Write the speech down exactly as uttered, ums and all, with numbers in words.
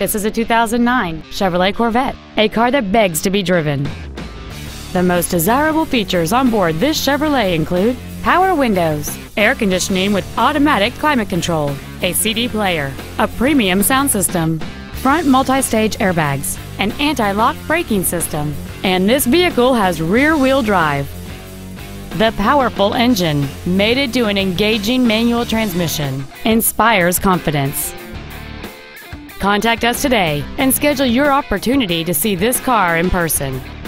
This is a two thousand nine Chevrolet Corvette, a car that begs to be driven. The most desirable features on board this Chevrolet include power windows, air conditioning with automatic climate control, a C D player, a premium sound system, front multi-stage airbags, an anti-lock braking system, and this vehicle has rear-wheel drive. The powerful engine, mated to an engaging manual transmission, inspires confidence. Contact us today and schedule your opportunity to see this car in person.